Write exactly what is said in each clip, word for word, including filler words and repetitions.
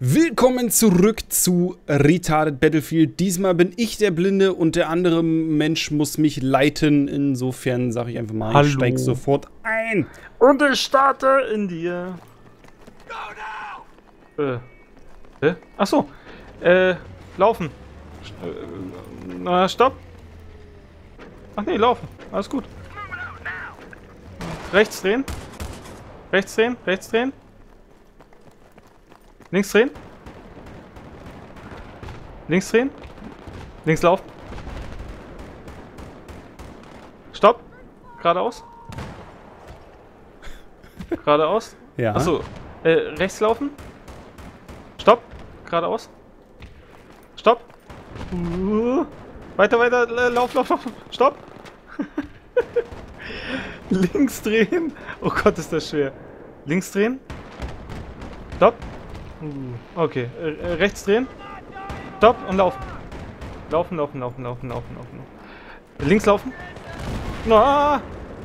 Willkommen zurück zu Retarded Battlefield. Diesmal bin ich der Blinde und der andere Mensch muss mich leiten. Insofern sage ich einfach mal, Hallo. ich steig sofort ein. Und ich starte in dir. Äh. Hä? Achso. Äh, laufen. Äh, na, stopp. Ach nee, laufen. Alles gut. Rechts drehen. Rechts drehen, rechts drehen. Links drehen. Links drehen. Links laufen. Stopp. Geradeaus. Geradeaus. Ja. Achso. Äh, rechts laufen. Stopp. Geradeaus. Stopp. Uh, weiter, weiter. Lauf, lauf, lauf. Stopp. Links drehen. Oh Gott, ist das schwer. Links drehen. Stopp. Okay, äh, rechts drehen. Stopp und laufen. Laufen, laufen, laufen, laufen, laufen, laufen. Links laufen. Ah!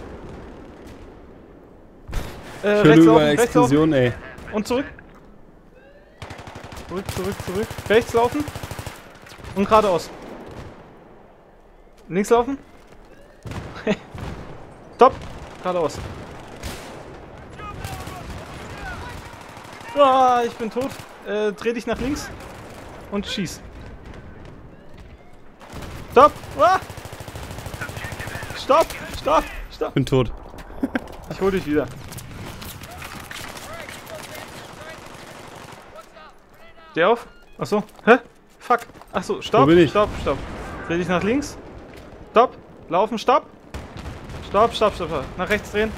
Äh, rechts laufen, rechts Explosion, laufen. ey. Und zurück. Zurück, zurück, zurück. Rechts laufen. Und geradeaus. Links laufen. Stopp. Geradeaus. Ah, ich bin tot. Äh, dreh dich nach links. Und schieß. Stopp. Ah. Stopp. Stopp. Stopp. Bin tot. Ich hol dich wieder. Steh auf. Achso. Hä? Fuck. Achso. Stopp. Wo bin ich? Stopp. Stopp. Dreh dich nach links. Stopp. Laufen. Stopp. Stopp. Stopp. Stopp. Stopp. Nach rechts drehen.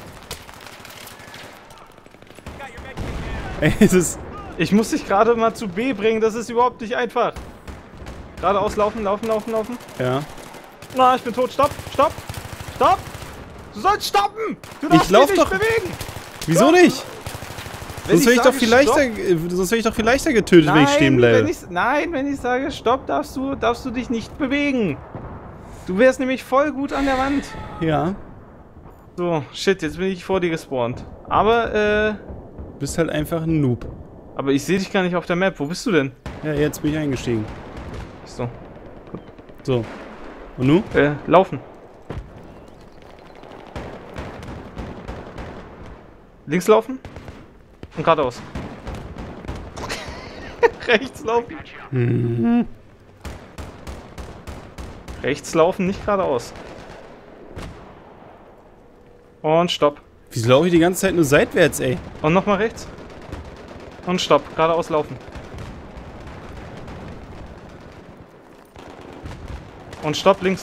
Ey, es ist... Ich muss dich gerade mal zu B bringen. Das ist überhaupt nicht einfach. Geradeaus laufen. Laufen. Laufen. Laufen. Ja. Na, ich bin tot. Stopp. Stopp. Stopp. Du sollst stoppen. Du darfst Ich lauf dich nicht doch- bewegen. Wieso Stopp. nicht? Wenn Sonst wäre ich sage, doch viel leichter, stopp- äh, sonst wäre ich doch viel leichter getötet, wenn ich stehen bleibe. Wenn ich, nein, wenn ich sage Stopp, darfst du, darfst du dich nicht bewegen. Du wärst nämlich voll gut an der Wand. Ja. So, shit, jetzt bin ich vor dir gespawnt. Aber, äh, Du bist halt einfach ein Noob. aber ich sehe dich gar nicht auf der Map. Wo bist du denn? Ja, jetzt bin ich eingestiegen. So, So. Und nu? äh, laufen. Links laufen und geradeaus. Rechts laufen. Hm. Rechts laufen, nicht geradeaus. Und stopp. Wieso laufe ich die ganze Zeit nur seitwärts, ey? Und nochmal rechts. Und stopp. Geradeaus laufen. Und stopp links.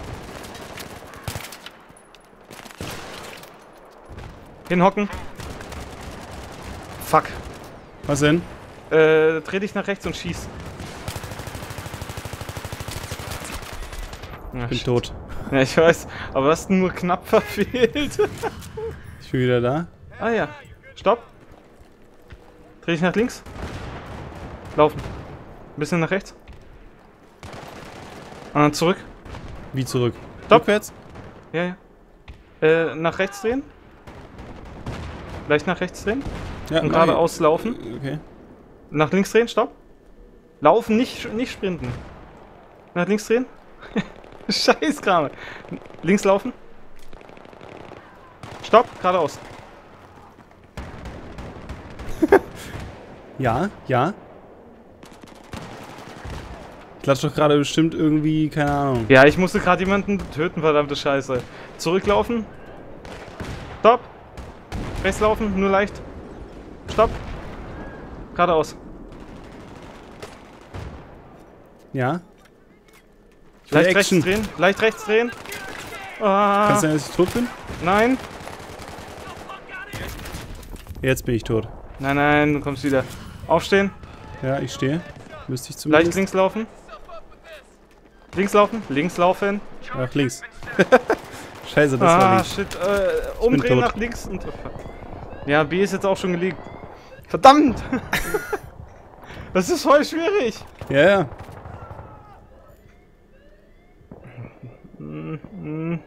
Hinhocken. Fuck. Was denn? Äh, dreh dich nach rechts und schieß. Ja, Ich bin shit. tot. Ja, ich weiß. Aber hast nur knapp verfehlt. Ich bin wieder da. Ah ja. Stopp. Dreh dich nach links. Laufen. Ein bisschen nach rechts. Und dann zurück. Wie zurück? Stopp. Rückwärts? Ja, ja. Äh, nach rechts drehen. Leicht nach rechts drehen. Ja, Und geradeaus laufen. Okay. Nach links drehen. Stopp. Laufen, nicht, nicht sprinten. Nach links drehen. Scheiß Kram. Links laufen. Stopp. Geradeaus. Ja, ja. Klatsch doch gerade bestimmt irgendwie, keine Ahnung. Ja, ich musste gerade jemanden töten, verdammte Scheiße. Zurücklaufen. Stopp. Rechts laufen, nur leicht. Stopp. Geradeaus. Ja? Ich will Leicht rechts Action. drehen. Leicht rechts drehen. Ah, Kann es sein, dass ich tot bin? nein. Jetzt bin ich tot. Nein, nein, du kommst wieder. Aufstehen. Ja, ich stehe. Müsste ich zumindest. Leicht links laufen. Links laufen. Links laufen. Ach, links. Scheiße, das war Ah, links. shit. Äh, umdrehen tot. nach links. Und, ja, B ist jetzt auch schon gelegt. Verdammt! Das ist voll schwierig. Ja, ja. Hm, hm.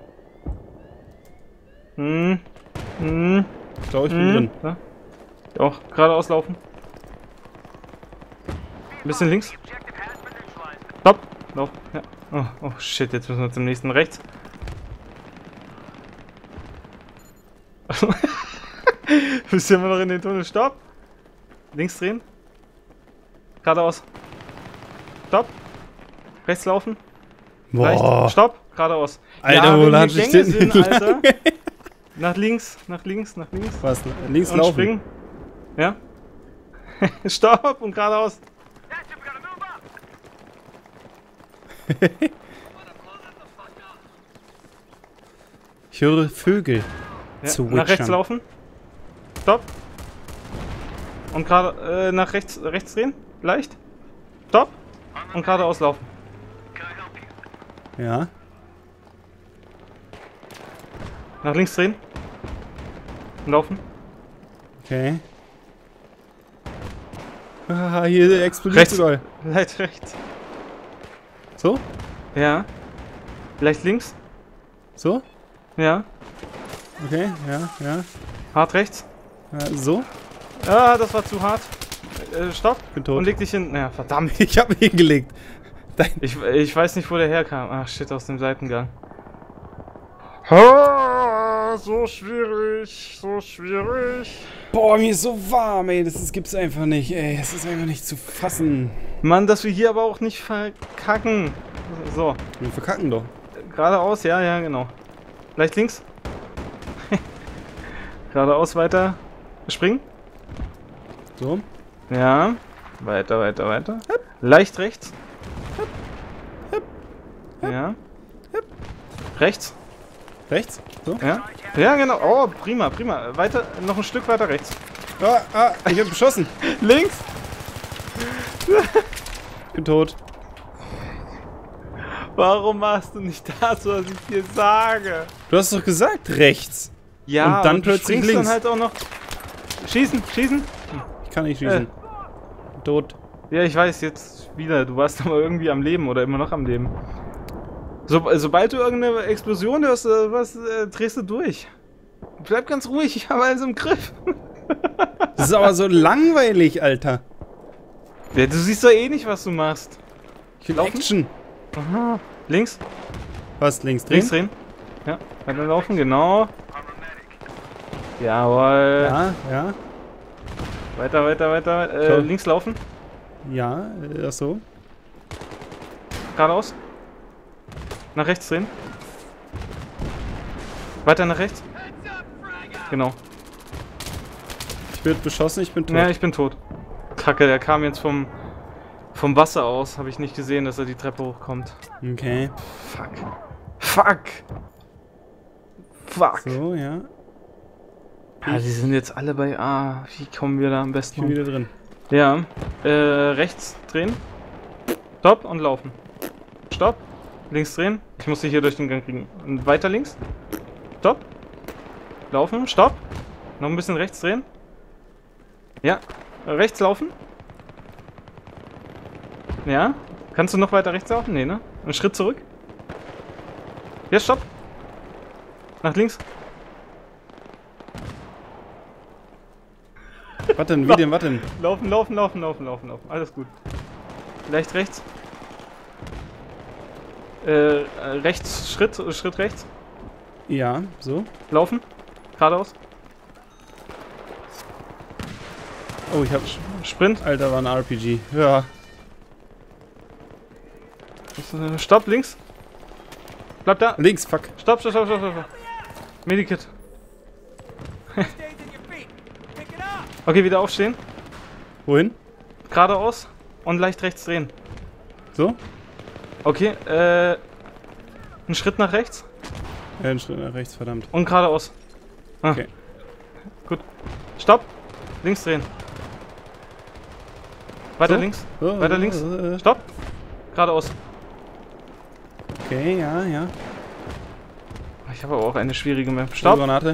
Hm. Hm. Ich glaube, ich bin Hm. drin. Ja. Auch geradeaus laufen. Ein bisschen links. Stopp. Lauf. Ja. Oh, oh shit, jetzt müssen wir zum nächsten rechts. Bist du immer noch in den Tunnel? Stopp. Links drehen. Geradeaus. Stopp. Rechts laufen. Boah. Rechts. Stopp. Geradeaus. Alter, ja, wo wenn hat wir sich Gänge denn sind, Alter. Nach links, nach links, nach links. Was? Links Und laufen. springen. Ja. Stopp und geradeaus. Ich höre Vögel Ja. zu Nach rechts witchern. laufen. Stopp. Und gerade äh, nach rechts, rechts drehen. Leicht. Stopp. Und geradeaus laufen. Ja. Nach links drehen. Und laufen. Okay. Ah, hier explodiert Rechts. überall. Leicht rechts. So? Ja. Leicht links. So? Ja. Okay, ja, ja. Hart rechts. ja so? Ah, das war zu hart. Äh, stopp. Bin tot. Und leg dich hin. Ja, verdammt. Ich hab mich hingelegt. Dein Ich, ich weiß nicht, wo der herkam. Ach shit, aus dem Seitengang. Ah, so schwierig, so schwierig. Boah, mir ist so warm, ey. Das ist, gibt's einfach nicht, ey. Es ist einfach nicht zu fassen. Mann, dass wir hier aber auch nicht verkacken. So, Wir verkacken doch. geradeaus, ja, ja, genau. Leicht links. Geradeaus weiter. Springen. So. Ja. Weiter, weiter, weiter. Leicht rechts. Ja. Rechts. Rechts? So. Ja. Ja, genau. Oh, prima, prima. Weiter, noch ein Stück weiter rechts. Ah, ah, ich hab beschossen. Links. Ich bin tot. Warum machst du nicht das, was ich dir sage? Du hast doch gesagt rechts. Ja, Und dann aber du plötzlich springst links. dann halt auch noch. Schießen, schießen. Ich kann nicht schießen. Äh. Tot. Ja, ich weiß, jetzt wieder. Du warst aber irgendwie am Leben oder immer noch am Leben. So, sobald du irgendeine Explosion hörst, äh, was, äh, drehst du durch. Bleib ganz ruhig, ich habe alles im Griff. Das ist aber so langweilig, Alter. Ja, du siehst doch eh nicht, was du machst. Ich will Laufen? Action. Aha. Links, Was, links drehen? links drehen. Ja, weiter laufen, genau. Jawohl. Ja, ja. Weiter, weiter, weiter. Äh, So. links laufen. Ja, äh, ach so. Geradeaus. Nach rechts drehen. Weiter nach rechts. Genau. Ich werde beschossen, ich bin tot. Ja, ich bin tot. Kacke, der kam jetzt vom, vom Wasser aus. Habe ich nicht gesehen, dass er die Treppe hochkommt. Okay. Fuck. Fuck. Fuck. So, ja. Ah, die sind jetzt alle bei A. Wie kommen wir da am Ich besten bin hin? wieder drin. Ja. Äh, rechts drehen. Stopp und laufen. Stopp. Links drehen. Ich muss dich hier durch den Gang kriegen. Und weiter links. Stopp. Laufen. Stopp. Noch ein bisschen rechts drehen. Ja. Rechts laufen. Ja. Kannst du noch weiter rechts laufen? Nee, ne? Einen Schritt zurück. Ja, stopp. Nach links. Was denn? Wie denn? Was denn? Laufen, laufen, laufen, laufen, laufen, laufen. Alles gut. Leicht rechts. Äh, rechts, Schritt, Schritt rechts. Ja, so. Laufen. Geradeaus. Oh, ich hab. Sprint. Alter, war ein R P G. Ja. Stopp, links. Bleib da. Links, fuck. Stopp, stopp, stopp, stopp, stopp. Medikit. Okay, wieder aufstehen. Wohin? Geradeaus. Und leicht rechts drehen. So? Okay, äh. Einen Schritt nach rechts. Ja, einen Schritt nach rechts, verdammt. Und geradeaus. Ah. Okay. Gut. Stopp. Links drehen. Weiter So? links. So, Weiter äh, links. äh, Stopp. Geradeaus. Okay, ja, ja. Ich habe aber auch eine schwierige Map. Stopp. Stopp. Granate.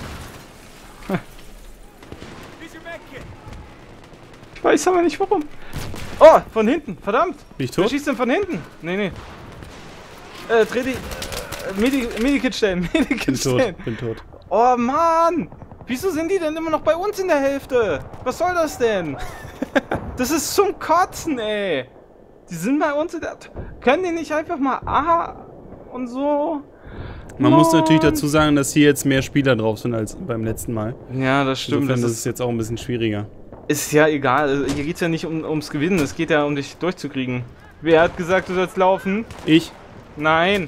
Ich weiß aber nicht warum. Oh, von hinten. Verdammt. Bin ich Wer tot? schießt denn von hinten? Nee, nee. Äh, dreh die. Äh, Medi Medikit stellen. Medikit Bin stellen. tot, bin tot. Oh Mann! Wieso sind die denn immer noch bei uns in der Hälfte? Was soll das denn? Das ist zum Kotzen, ey. Die sind bei uns... Können die nicht einfach mal A und so... Man Mann. muss natürlich dazu sagen, dass hier jetzt mehr Spieler drauf sind als beim letzten Mal. Ja, das stimmt. Insofern das ist es jetzt auch ein bisschen schwieriger. Ist ja egal. Hier geht es ja nicht um, ums Gewinnen. Es geht ja um dich durchzukriegen. Wer hat gesagt, du sollst laufen? Ich? Nein.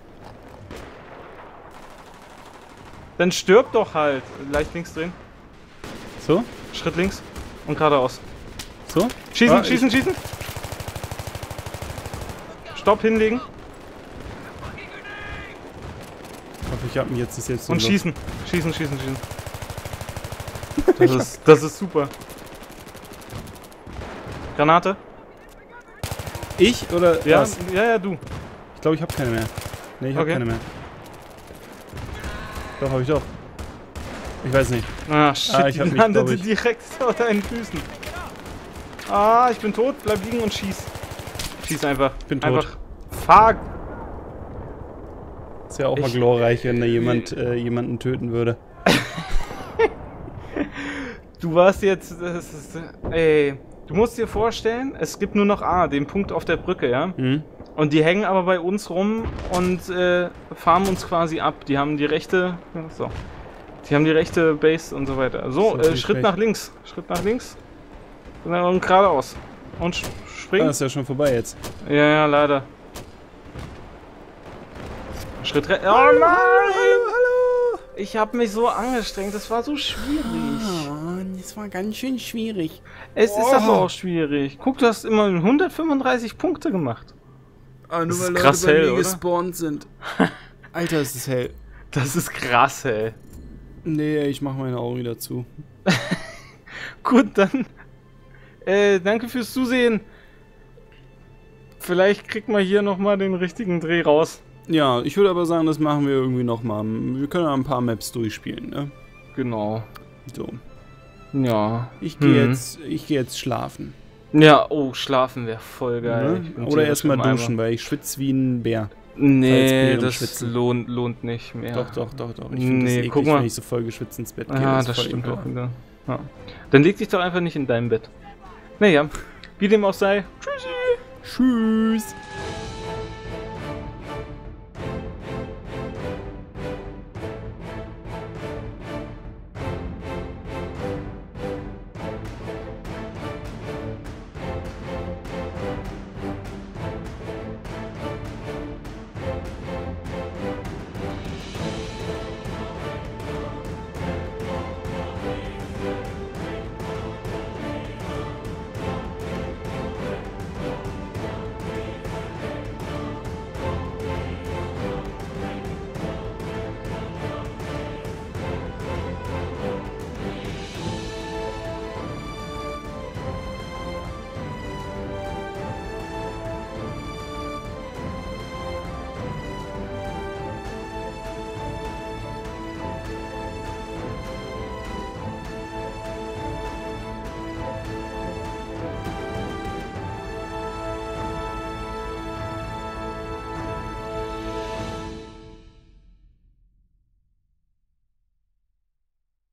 Dann stirb doch halt. Leicht links drehen. So? Schritt links. Und geradeaus. So? Schießen, Ah, schießen, schießen. Stopp, hinlegen. Ich hoffe, ich hab ihn jetzt ist jetzt Und so schießen. Schießen, schießen, schießen. Das ist, das ist super. Granate? Ich oder Ja, was? ja, ja, du. Ich glaube, ich habe keine mehr. Ne, ich habe Okay. keine mehr. Doch, habe ich doch. Ich weiß nicht. Ah, shit, Ah, ich hab die mich, landete glaub ich- direkt vor deinen Füßen. Ah, ich bin tot. Bleib liegen und schieß. Schieß einfach. Ich bin tot. Einfach. Fuck. Ist ja auch mal Ich- glorreich, wenn da jemand äh, jemanden töten würde. Du warst jetzt... Das ist, ey, du musst dir vorstellen, es gibt nur noch A, den Punkt auf der Brücke, ja? Mhm. Und die hängen aber bei uns rum und äh, farmen uns quasi ab. Die haben die rechte... So. Die haben die rechte Base und so weiter. So, Das ist äh, natürlich Schritt schlecht. nach links. Schritt nach links. Und geradeaus. Und sch- Ah, springen. ist ja schon vorbei jetzt. Ja, ja, leider. Schritt rechts. Oh Hallo, nein! hallo, hallo! Ich habe mich so angestrengt. Das war so schwierig. Ah, das war ganz schön schwierig. Es ist Oh. aber auch schwierig. Guck, du hast immer hundertfünfunddreißig Punkte gemacht. Ah, nur Das ist weil krass Leute bei hell, mir oder? gespawnt sind. Alter, ist es hell. Das ist krass, ey. Nee, ich mach meine Augen wieder zu. Gut, dann. Äh, danke fürs Zusehen. Vielleicht kriegt man hier nochmal den richtigen Dreh raus. Ja, ich würde aber sagen, das machen wir irgendwie nochmal. Wir können ja ein paar Maps durchspielen, ne? Genau. So. Ja. Ich gehe Hm. jetzt, ich gehe jetzt schlafen. Ja, oh, schlafen wäre voll geil. Ich Ne? bin Oder tierisch erstmal im Eimer. duschen, weil ich schwitze wie ein Bär. Nee, Bären das schwitzen. lohnt, lohnt nicht mehr. Doch, doch, doch, doch. Ich finde Nee, das eklig, guck mal. wenn ich so voll geschwitzt ins Bett gehe. Ja, ist das voll stimmt auch ekelhaft. wieder. Ja. Dann leg dich doch einfach nicht in deinem Bett. Naja, wie dem auch sei. Tschüssi. Tschüss.